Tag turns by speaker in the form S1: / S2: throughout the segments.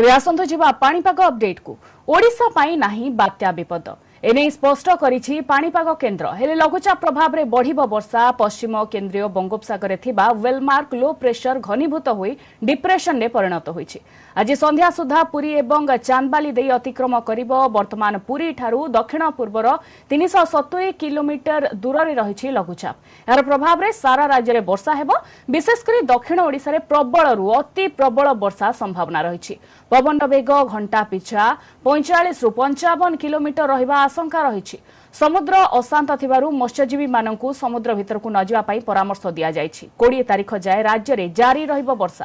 S1: तेज आसतु जा पाणीपाग अपडेट को ओडिशा पाई नाही बात्या विपद एने स्पष्ट करिछि पाणीपाग केन्द्र हेले लघुचाप प्रभाव रे बढ़िबो वर्षा पश्चिम केन्द्रीय बंगोपसागर थिबा वेलमार्क लो प्रेशर घनीभूत होई डिप्रेशन ने परिणत होइछि। आज संध्या सुधा पुरी एवं चांदबाली देई अतिक्रम करिबो। वर्तमान पुरी ठारू दक्षिण पूर्वर 370 किलोमीटर दूर रे रहिछि लघुचाप। यार प्रभाव रे सारा राज्य रे वर्षा हेबो। विशेष करी दक्षिण ओडिसा रे प्रबल रु अति प्रबल वर्षा संभावना रहिछि। पवन वेग घंटा पिछा 45 रु 55 किलोमीटर रहिबा आशंका रहिछि। समुद्र अशांत थिबारु मत्स्यजीवी माननकु समुद्र भितरकु न जिबा पई परामर्श दिया जायछि। 20 तारिख जाय राज्य रे जारी रहिबो वर्षा।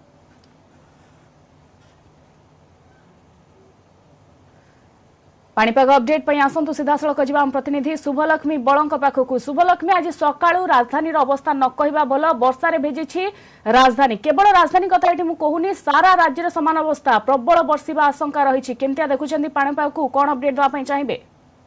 S1: पाणीपाग अपडेट पई आसंतु सीधा सळक जिबा प्रतिनिधि शुभलक्ष्मी बळंक पाखकु। शुभलक्ष्मी आज सकाळु राजधानी अवस्था न कहबा बोल वर्षा रे भेजिछि राजधानी। केवल राजधानी कथा एठी मु कहूनी सारा राज्य रे समान अवस्था प्रबल वर्षिबा आशंका रहिछि। केमतिया देखुछन्ती पाणीपाग को कोन अपडेट दवा पई चाहिबे?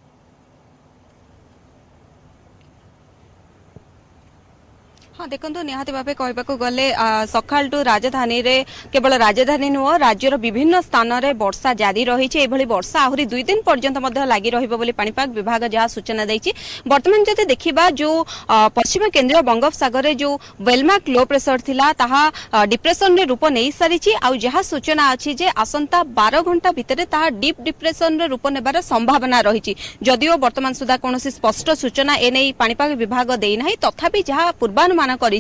S2: हाँ देखो निहाती भाव कहवाक गले सकाल राजधानी रे केवल राजधानी नुह राज्यर विभिन्न स्थान में वर्षा जारी रही। वर्षा आहरी 2 दिन पर्यंत लगी पाणीपाग विभाग जहाँ सूचना देती। बर्तमान जब देखा जो पश्चिम केन्द्रीय बंगोपसागर जो वेलमार्क लो प्रेशर थिला ताहा डिप्रेशन रे रूप नहीं सारी जहाँ सूचना अच्छी जे आसंता 12 घंटा भितर ताहा डीप डिप्रेशन रे रूप नेबार संभावना रही। जदिओ बर्तमान सुधा कौन स्पष्ट सूचना एने पाणीपाग विभाग देना तथापि जहाँ पूर्वानुमान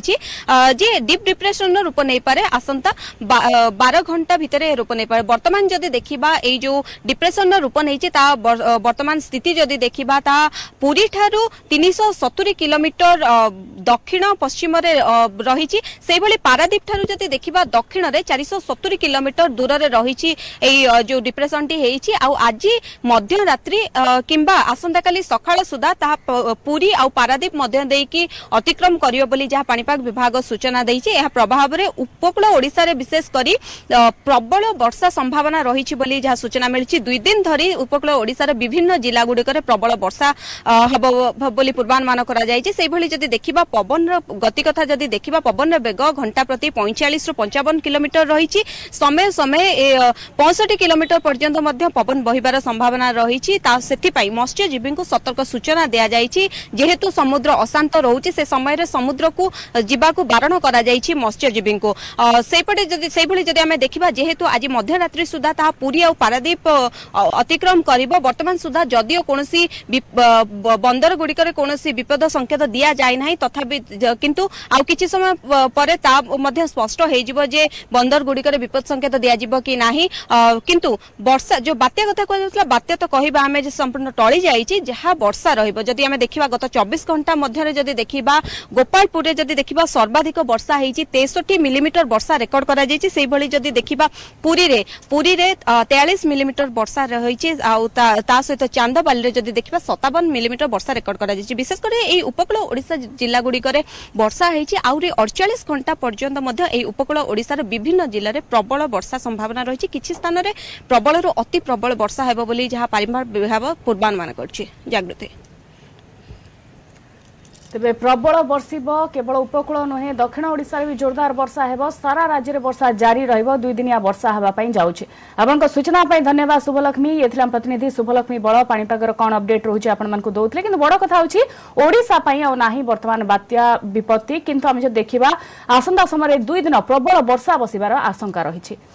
S2: जे डीप डिप्रेशन रूप नहीं पारे आसंता 12 घंटा भितर रूप नहीं पारे। वर्तमान जदि देखिबा ए जो डिप्रेशन रूप नहीं वर्तमान स्थिति जदि देखिबा ता पुरी ठारू 370 किलोमीटर दक्षिण पश्चिम रे रही। से भली पारादीप ठारू जदि देखिबा दक्षिण रे 470 किलोमीटर दूर रे रही जो डिप्रेशन टी हेछि। आज मध्य रात्रि किंबा आसंता काली सकाळ सुधा ता पुरी आ पारादीप मध्य देकी अतिक्रम करियो बोली जहाँ पाणीपाग विभाग सूचना देछि। यह प्रभाव रे उपकूल ओडिशा रे विशेष करी प्रबल वर्षा संभावना रही बोली जहाँ सूचना मिली। 2 दिन धरी उपकूल ओडिशा रे विभिन्न जिला गुड़िक प्रबल वर्षा हब बोली पूर्वानुमान करा जायछि। सेहि भली जदि देखिबा पवन गति कथा जदि देखिबा पवन वेग घंटा प्रति 45 रु 55 किलोमीटर रही। समय समय 65 किलोमीटर पर्यंत मध्य पवन बहिबार संभावना रही। मत्स्यजीवी को सतर्क सूचना दिया जायछि। जेहेतु समुद्र अशांत रहुछि से समय रे समुद्र को जीवाकू बारण करा जायछि मत्स्यजीवी को। सेपटे जदि आमे देखिबा जेहेतु आज मध्यरात्रि सुधा ता पुरी आ पारादीप अतिक्रम करिबो। वर्तमान सुधा जदिओ कोनोसी बंदर गुड़िकर कोनोसी विपद संकेत दिया जाय नाही तथापि किंतु आ किछि समय परे ता मध्य स्पष्ट हे जिवो जे बंदर गुड़िकर विपद संकेत दिया जिवो कि नाही। किंतु वर्षा जो बात्या कथा कहला बात्या तो कहिबा आमे जे संपूर्ण टळी जायछि जहाँ वर्षा रहिबो। जदि आमे देखिबा गत 24 घंटा मध्य जदि देखिबा गोपालपुर रे जदि देखिबा सर्वाधिक वर्षा हेछि 63 मिलीमीटर वर्षा रेकर्ड करा जायछि। सेहि भली जदि देखिबा पुरी रे 43 मिलीमीटर वर्षा रहिछि आ ता सहित चांदबाली रे जदि देखिबा 57 मिलीमीटर वर्षा रेकर्ड करा जायछि। विशेष करे एई उपकूल ओडिशा जिला गुड़िक वर्षा हेछि। आउरी 48 घंटा पर्यंत मध्य एई उपकूल ओडिशा रे विभिन्न जिल्ला रे प्रबल वर्षा संभावना रहिछि। किछि स्थान रे प्रबल रु अति प्रबल वर्षा हेबो बोली जहाँ पाणीपाग विभाग पूर्वानुमान करछि। जागृति तेबे प्रबल वर्षिब केवल उपकूल नुहे दक्षिण ओडिशा रे भी जोरदार वर्षा हेबो। सारा राज्य रे वर्षा जारी रहिबो। 2 दिनिया वर्षा हेबा पई जाउछि। आपनका सूचना पई धन्यवाद शुभलक्ष्मी। एथिला प्रतिनिधि शुभलक्ष्मी बळ पाणीपागर कोन अपडेट रहउछि आपन मानकु दउतले। किंतु बड़ कथा होछि ओडिशा पई आ नाही वर्तमान बात्या विपत्ति। किंतु हम जे देखिबा आसंता समय 2 दिन प्रबल वर्षा बसिबार आशंका रहिछि।